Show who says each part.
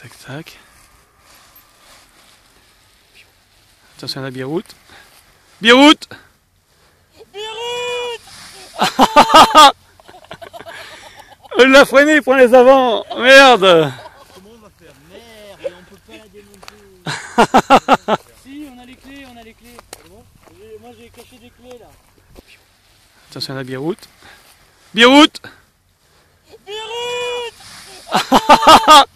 Speaker 1: Tac tac. Attention à la biroute. Biroute. On l'a freiné, il prend les avants. Merde.
Speaker 2: Comment on va faire? Merde, on peut pas la démonter. Si, on a les clés, on a les clés. Bon, moi j'ai caché des clés là.
Speaker 1: Attention à la biroute. Biroute.
Speaker 2: Biroute.